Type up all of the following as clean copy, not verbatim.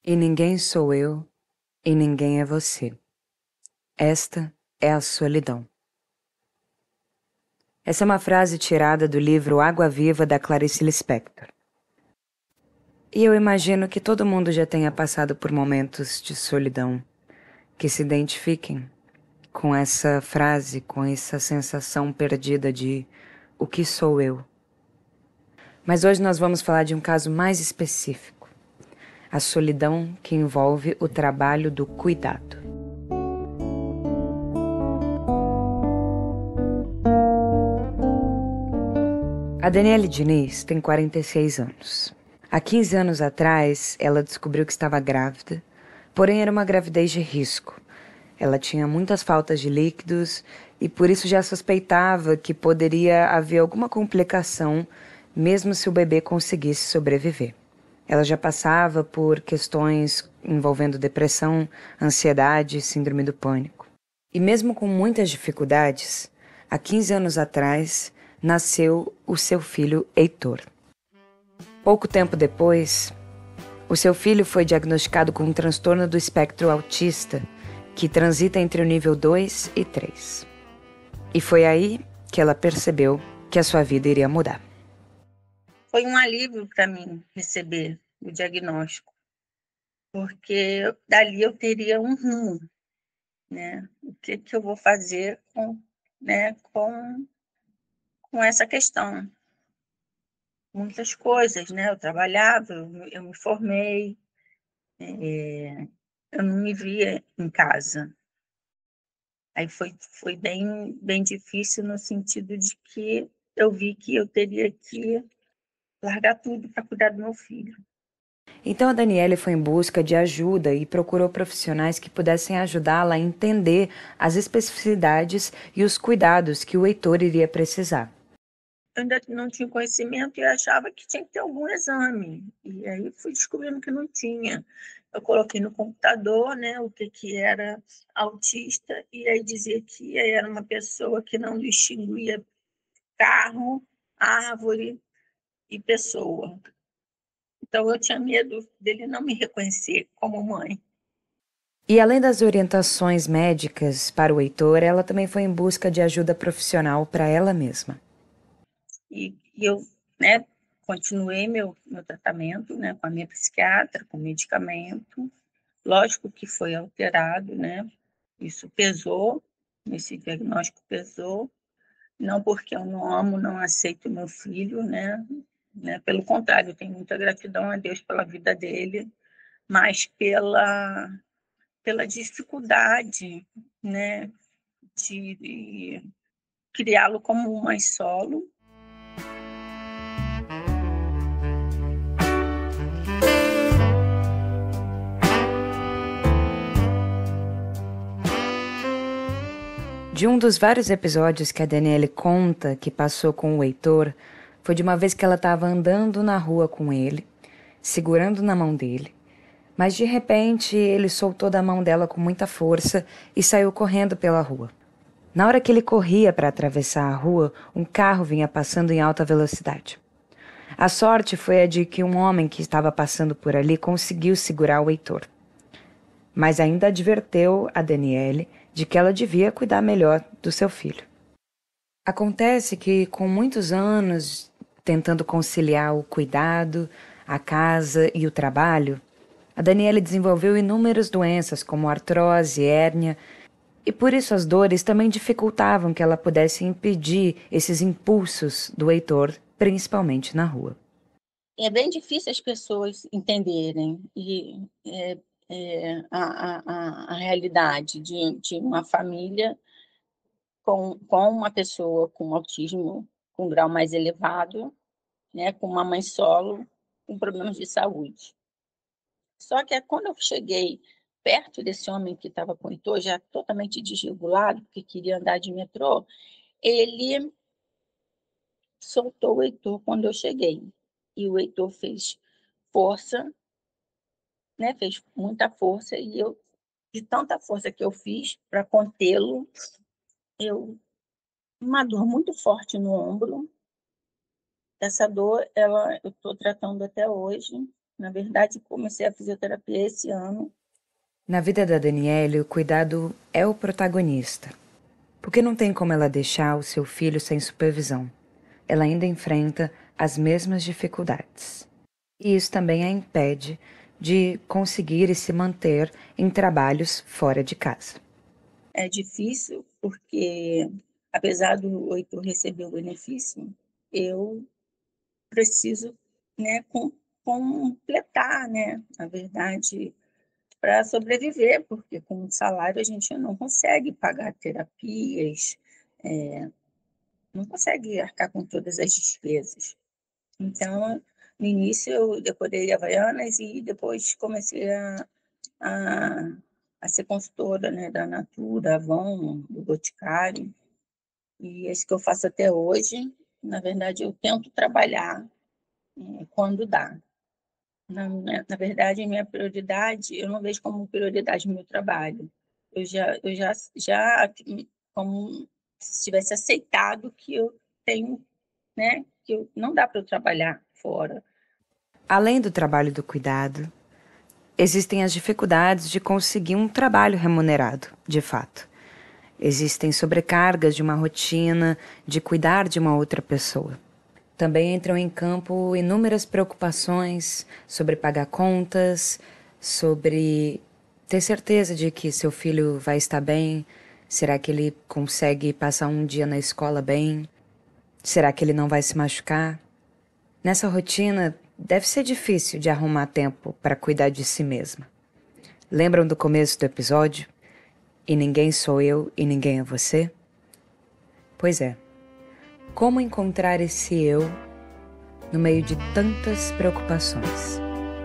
E ninguém sou eu, e ninguém é você. Esta é a solidão. Essa é uma frase tirada do livro Água Viva, da Clarice Lispector. E eu imagino que todo mundo já tenha passado por momentos de solidão, que se identifiquem com essa frase, com essa sensação perdida de o que sou eu. Mas hoje nós vamos falar de um caso mais específico, a solidão que envolve o trabalho do cuidado. A Daniele Diniz tem 46 anos. Há 15 anos atrás, ela descobriu que estava grávida, porém era uma gravidez de risco. Ela tinha muitas faltas de líquidos e por isso já suspeitava que poderia haver alguma complicação, mesmo se o bebê conseguisse sobreviver. Ela já passava por questões envolvendo depressão, ansiedade e síndrome do pânico. E mesmo com muitas dificuldades, há 15 anos atrás, nasceu o seu filho Heitor. Pouco tempo depois, o seu filho foi diagnosticado com um transtorno do espectro autista, que transita entre o nível 2 e 3. E foi aí que ela percebeu que a sua vida iria mudar. Foi um alívio para mim receber o diagnóstico, porque dali eu teria um rumo, né? O que eu vou fazer com essa questão? Muitas coisas, né? Eu trabalhava, eu me formei, eu não me via em casa. Aí foi bem difícil no sentido de que eu vi que eu teria que largar tudo para cuidar do meu filho. Então a Daniele foi em busca de ajuda e procurou profissionais que pudessem ajudá-la a entender as especificidades e os cuidados que o Heitor iria precisar. Eu ainda não tinha conhecimento e achava que tinha que ter algum exame. E aí fui descobrindo que não tinha. Eu coloquei no computador, né, o que era autista, e aí dizia que era uma pessoa que não distinguia carro, árvore e pessoa. Então eu tinha medo dele não me reconhecer como mãe. E além das orientações médicas para o Heitor, ela também foi em busca de ajuda profissional para ela mesma. E eu, né, continuei meu tratamento, né, com a minha psiquiatra, com medicamento. Lógico que foi alterado, né? Isso pesou, esse diagnóstico pesou, não porque eu não amo, não aceito meu filho, né? Pelo contrário, eu tenho muita gratidão a Deus pela vida dele, mas pela dificuldade, né, de criá-lo como mãe solo. De um dos vários episódios que a Daniele conta que passou com o Heitor, foi de uma vez que ela estava andando na rua com ele, segurando na mão dele, mas de repente ele soltou da mão dela com muita força e saiu correndo pela rua. Na hora que ele corria para atravessar a rua, um carro vinha passando em alta velocidade. A sorte foi a de que um homem que estava passando por ali conseguiu segurar o Heitor. Mas ainda adverteu a Daniele de que ela devia cuidar melhor do seu filho. Acontece que, com muitos anos tentando conciliar o cuidado, a casa e o trabalho, a Daniele desenvolveu inúmeras doenças como artrose, hérnia, e por isso as dores também dificultavam que ela pudesse impedir esses impulsos do Heitor, principalmente na rua. É bem difícil as pessoas entenderem a realidade de uma família com uma pessoa com autismo com grau mais elevado, né, com uma mãe solo com problemas de saúde. Só que quando eu cheguei perto desse homem que estava com o Heitor, já totalmente desregulado, porque queria andar de metrô, ele soltou o Heitor quando eu cheguei. E o Heitor fez força, né, fez muita força, e eu, de tanta força que eu fiz para contê-lo, uma dor muito forte no ombro. Essa dor, eu estou tratando até hoje, Na verdade, comecei a fisioterapia esse ano. Na vida da Daniele, o cuidado é o protagonista, porque não tem como ela deixar o seu filho sem supervisão. Ela ainda enfrenta as mesmas dificuldades. E isso também a impede de conseguir e se manter em trabalhos fora de casa. É difícil porque, apesar do Heitor receber o benefício, eu preciso, né, completar, né, na verdade, para sobreviver, porque com o salário a gente não consegue pagar terapias, não consegue arcar com todas as despesas. Então, no início eu decorei Havaianas e depois comecei a, a ser consultora, né, da Natura, Avon, do Boticário, e é isso que eu faço até hoje. Na verdade, eu tento trabalhar quando dá. Na verdade, a minha prioridade, eu não vejo como prioridade o meu trabalho. Eu já como se tivesse aceitado que eu tenho, né, que não dá para eu trabalhar fora. Além do trabalho do cuidado, existem as dificuldades de conseguir um trabalho remunerado, de fato. Existem sobrecargas de uma rotina, de cuidar de uma outra pessoa. Também entram em campo inúmeras preocupações sobre pagar contas, sobre ter certeza de que seu filho vai estar bem. Será que ele consegue passar um dia na escola bem? Será que ele não vai se machucar? Nessa rotina, deve ser difícil de arrumar tempo para cuidar de si mesma. Lembram do começo do episódio? E ninguém sou eu e ninguém é você? Pois é. Como encontrar esse eu no meio de tantas preocupações?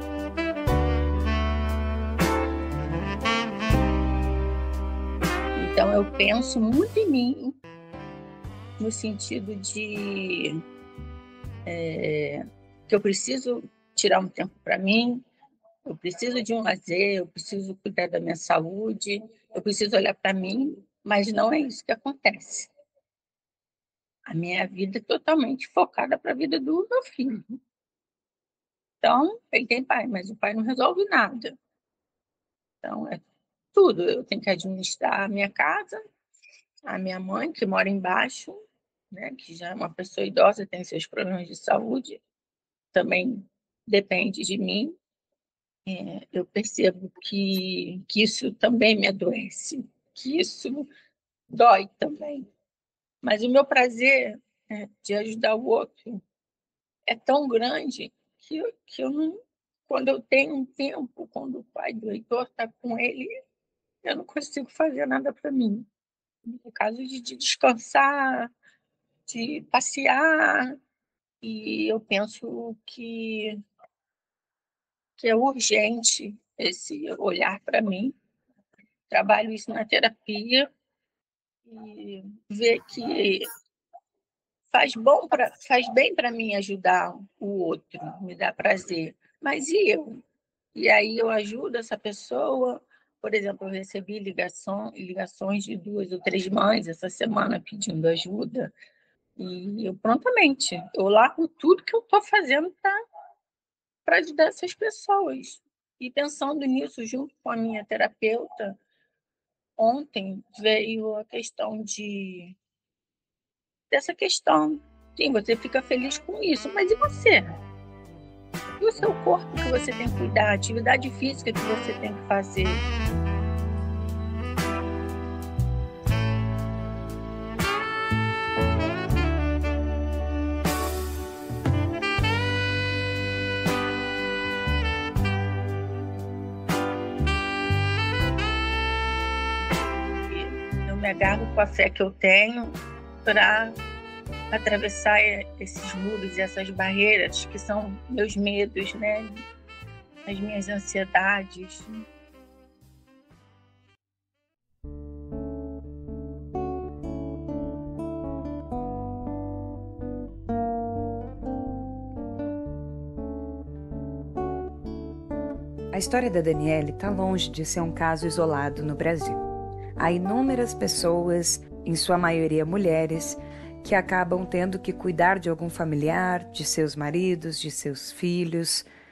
Então, eu penso muito em mim, no sentido de que eu preciso tirar um tempo para mim, eu preciso de um lazer, eu preciso cuidar da minha saúde, eu preciso olhar para mim, mas não é isso que acontece. A minha vida é totalmente focada para a vida do meu filho. Então, ele tem pai, mas o pai não resolve nada. Então, é tudo. Eu tenho que administrar a minha casa, a minha mãe, que mora embaixo, né, que já é uma pessoa idosa, tem seus problemas de saúde, também depende de mim. Eu percebo que isso também me adoece, que isso dói também. Mas o meu prazer de ajudar o outro é tão grande que eu não, quando eu tenho um tempo, quando o pai do Heitor está com ele, eu não consigo fazer nada para mim. No caso de descansar, de passear, e eu penso que é urgente esse olhar para mim. Trabalho isso na terapia e ver que faz bem para mim ajudar o outro, me dá prazer. Mas e eu? E aí eu ajudo essa pessoa. Por exemplo, eu recebi ligações de 2 ou 3 mães essa semana pedindo ajuda. E eu prontamente, eu largo tudo que eu estou fazendo para ajudar essas pessoas. E pensando nisso, junto com a minha terapeuta, ontem veio a questão dessa questão. Sim, você fica feliz com isso, mas e você? E o seu corpo que você tem que cuidar, a atividade física que você tem que fazer? Eu me agarro com a fé que eu tenho para atravessar esses muros e essas barreiras que são meus medos, né? As minhas ansiedades. A história da Daniele está longe de ser um caso isolado no Brasil. Há inúmeras pessoas, em sua maioria mulheres, que acabam tendo que cuidar de algum familiar, de seus maridos, de seus filhos.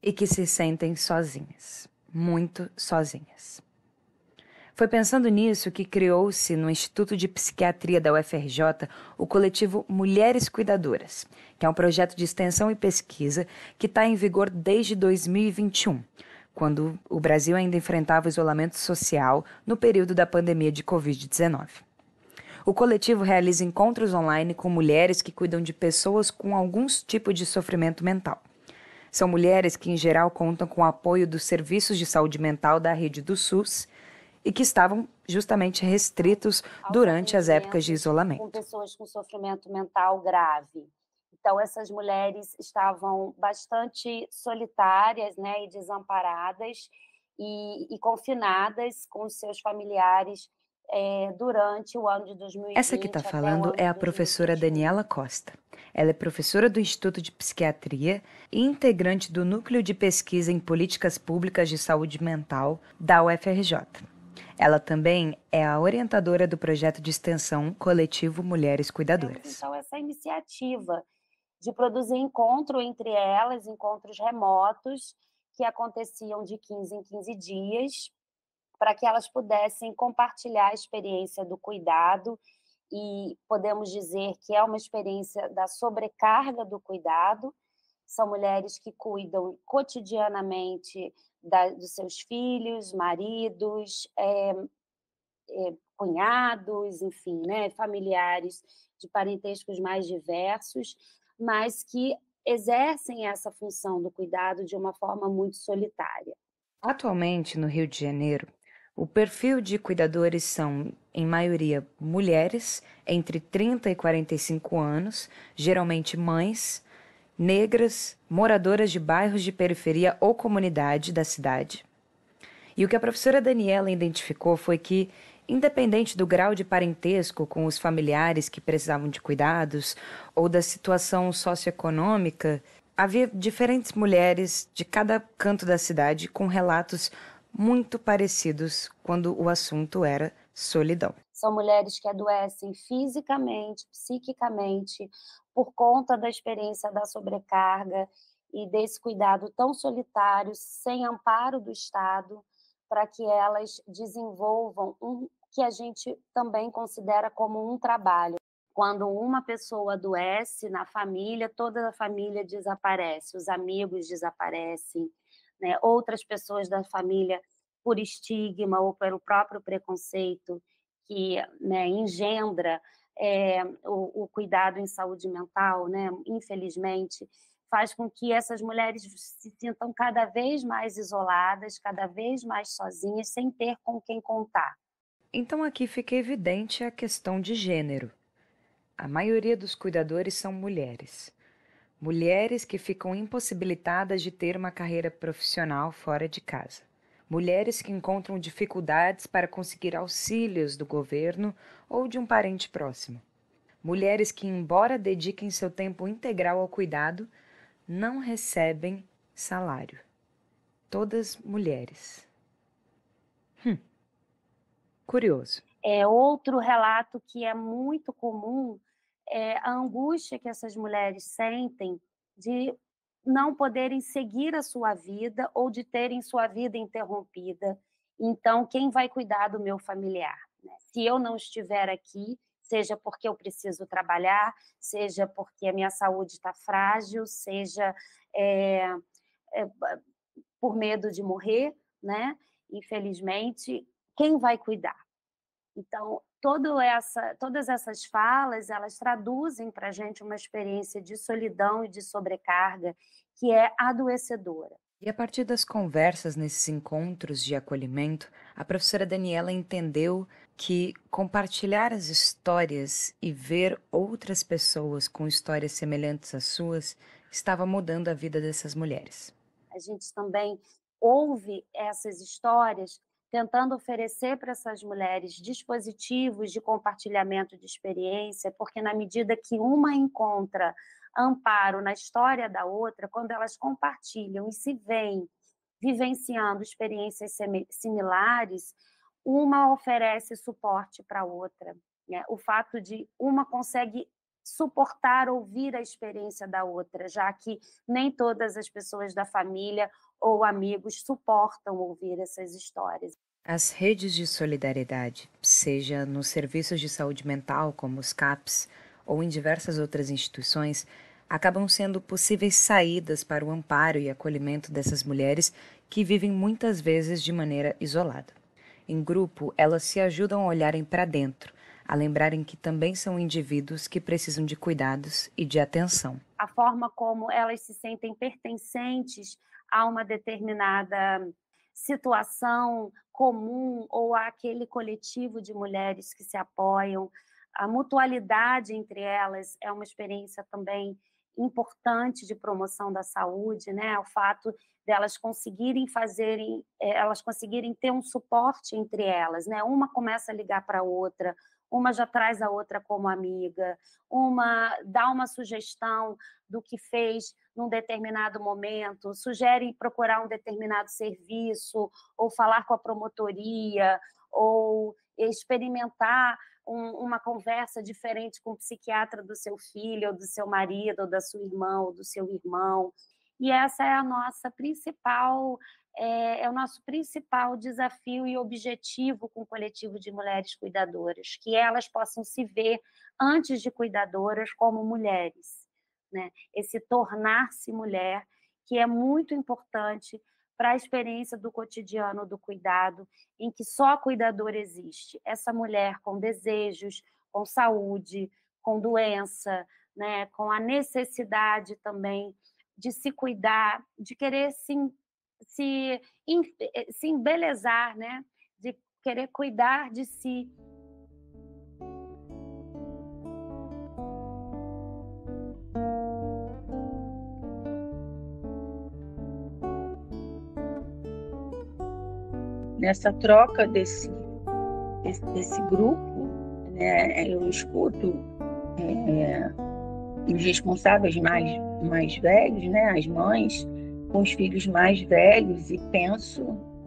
e que se sentem sozinhas, muito sozinhas. Foi pensando nisso que criou-se no Instituto de Psiquiatria da UFRJ o coletivo Mulheres Cuidadoras, que é um projeto de extensão e pesquisa que está em vigor desde 2021, quando o Brasil ainda enfrentava o isolamento social no período da pandemia de Covid-19. O coletivo realiza encontros online com mulheres que cuidam de pessoas com algum tipo de sofrimento mental. São mulheres que, em geral, contam com o apoio dos serviços de saúde mental da rede do SUS e que estavam justamente restritos durante as épocas de isolamento. Com pessoas com sofrimento mental grave. Então, essas mulheres estavam bastante solitárias, né, e desamparadas e confinadas com os seus familiares durante o ano de 2020. Essa que está falando é a professora Daniela Costa. Ela é professora do Instituto de Psiquiatria e integrante do Núcleo de Pesquisa em Políticas Públicas de Saúde Mental da UFRJ. Ela também é a orientadora do projeto de extensão coletivo Mulheres Cuidadoras. Então, essa iniciativa de produzir encontro entre elas, encontros remotos, que aconteciam de 15 em 15 dias, para que elas pudessem compartilhar a experiência do cuidado, e podemos dizer que é uma experiência da sobrecarga do cuidado. São mulheres que cuidam cotidianamente dos seus filhos, maridos, cunhados, enfim, né, familiares de parentescos mais diversos, mas que exercem essa função do cuidado de uma forma muito solitária. Atualmente, no Rio de Janeiro, o perfil de cuidadores são, em maioria, mulheres entre 30 e 45 anos, geralmente mães, negras, moradoras de bairros de periferia ou comunidade da cidade. E o que a professora Daniela identificou foi que, independente do grau de parentesco com os familiares que precisavam de cuidados ou da situação socioeconômica, havia diferentes mulheres de cada canto da cidade com relatos muito parecidos quando o assunto era solidão. São mulheres que adoecem fisicamente, psiquicamente, por conta da experiência da sobrecarga e desse cuidado tão solitário, sem amparo do Estado, para que elas desenvolvam que a gente também considera como um trabalho. Quando uma pessoa adoece na família, toda a família desaparece, os amigos desaparecem, né? Outras pessoas da família, por estigma ou pelo próprio preconceito que, né, engendra o cuidado em saúde mental, né, infelizmente, faz com que essas mulheres se sintam cada vez mais isoladas, cada vez mais sozinhas, sem ter com quem contar. Então aqui fica evidente a questão de gênero. A maioria dos cuidadores são mulheres. Mulheres que ficam impossibilitadas de ter uma carreira profissional fora de casa. Mulheres que encontram dificuldades para conseguir auxílios do governo ou de um parente próximo. Mulheres que, embora dediquem seu tempo integral ao cuidado, não recebem salário. Todas mulheres. Curioso. Outro relato que é muito comum é a angústia que essas mulheres sentem de não poderem seguir a sua vida ou de terem sua vida interrompida. Então, quem vai cuidar do meu familiar? Se eu não estiver aqui, seja porque eu preciso trabalhar, seja porque a minha saúde está frágil, seja por medo de morrer, né? Infelizmente, quem vai cuidar? Então, todas essas falas, elas traduzem para a gente uma experiência de solidão e de sobrecarga que é adoecedora. E a partir das conversas nesses encontros de acolhimento, a professora Daniela entendeu que compartilhar as histórias e ver outras pessoas com histórias semelhantes às suas estava mudando a vida dessas mulheres. A gente também ouve essas histórias tentando oferecer para essas mulheres dispositivos de compartilhamento de experiência, porque na medida que uma encontra amparo na história da outra, quando elas compartilham e se veem vivenciando experiências similares, uma oferece suporte para a outra, né? O fato de uma consegue suportar, ouvir a experiência da outra, já que nem todas as pessoas da família ou amigos suportam ouvir essas histórias. As redes de solidariedade, seja nos serviços de saúde mental, como os CAPs, ou em diversas outras instituições, acabam sendo possíveis saídas para o amparo e acolhimento dessas mulheres que vivem muitas vezes de maneira isolada. Em grupo, elas se ajudam a olharem para dentro, a lembrarem que também são indivíduos que precisam de cuidados e de atenção. A forma como elas se sentem pertencentes a uma determinada situação comum ou àquele coletivo de mulheres que se apoiam, a mutualidade entre elas é uma experiência também importante de promoção da saúde, né? O fato delas conseguirem ter um suporte entre elas, né? Uma começa a ligar para a outra, uma já traz a outra como amiga, uma dá uma sugestão do que fez num determinado momento, sugere procurar um determinado serviço, ou falar com a promotoria, ou experimentar uma conversa diferente com o psiquiatra do seu filho, ou do seu marido, ou da sua irmã, ou do seu irmão. E essa é a nossa principal, é o nosso principal desafio e objetivo com o coletivo de mulheres cuidadoras, que elas possam se ver, antes de cuidadoras, como mulheres, né? Esse tornar-se mulher, que é muito importante para a experiência do cotidiano do cuidado, em que só a cuidadora existe. Essa mulher com desejos, com saúde, com doença, né? Com a necessidade também de se cuidar, de querer se embelezar, né? De querer cuidar de si. Nessa troca desse grupo, né, eu escuto os responsáveis mais velhos, né, as mães com os filhos mais velhos, e penso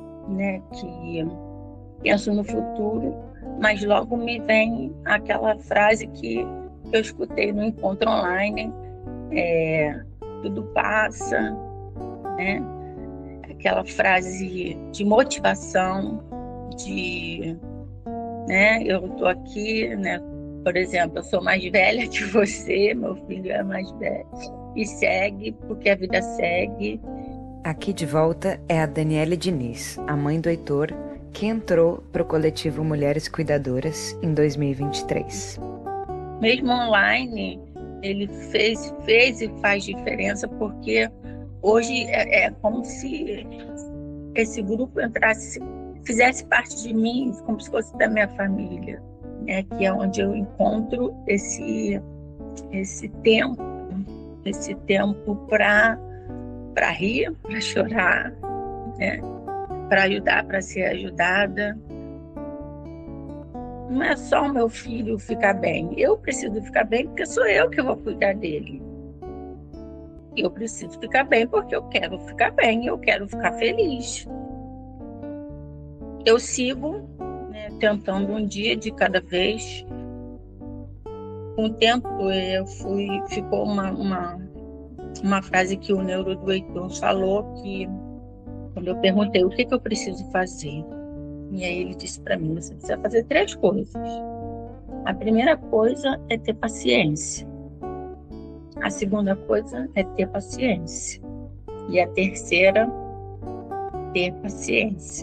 no futuro, mas logo me vem aquela frase que eu escutei no encontro online, tudo passa, né? Aquela frase de motivação, eu estou aqui, né? Por exemplo, eu sou mais velha que você, meu filho é mais velho, e segue, porque a vida segue. Aqui de volta é a Daniele Diniz, a mãe do Heitor, que entrou para o coletivo Mulheres Cuidadoras em 2023. Mesmo online, ele fez e faz diferença, porque hoje é como se esse grupo fizesse parte de mim, como se fosse da minha família, né? Que é onde eu encontro esse tempo para rir, para chorar, né? Para ajudar, para ser ajudada. Não é só o meu filho ficar bem, eu preciso ficar bem porque sou eu que vou cuidar dele. Eu preciso ficar bem porque eu quero ficar bem, eu quero ficar feliz. Eu sigo, né, tentando um dia de cada vez. Com o tempo, ficou uma frase que o neuro do Heitor falou, que quando eu perguntei o que eu preciso fazer, e aí ele disse para mim: você precisa fazer 3 coisas. A primeira coisa é ter paciência. A segunda coisa é ter paciência. E a terceira, ter paciência.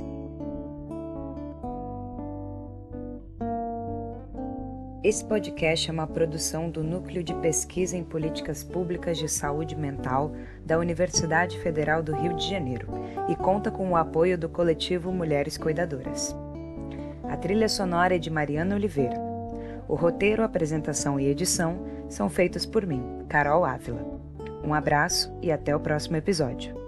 Esse podcast é uma produção do Núcleo de Pesquisa em Políticas Públicas de Saúde Mental da Universidade Federal do Rio de Janeiro e conta com o apoio do coletivo Mulheres Cuidadoras. A trilha sonora é de Mariana Oliveira. O roteiro, apresentação e edição são feitos por mim, Carol Ávila. Um abraço e até o próximo episódio.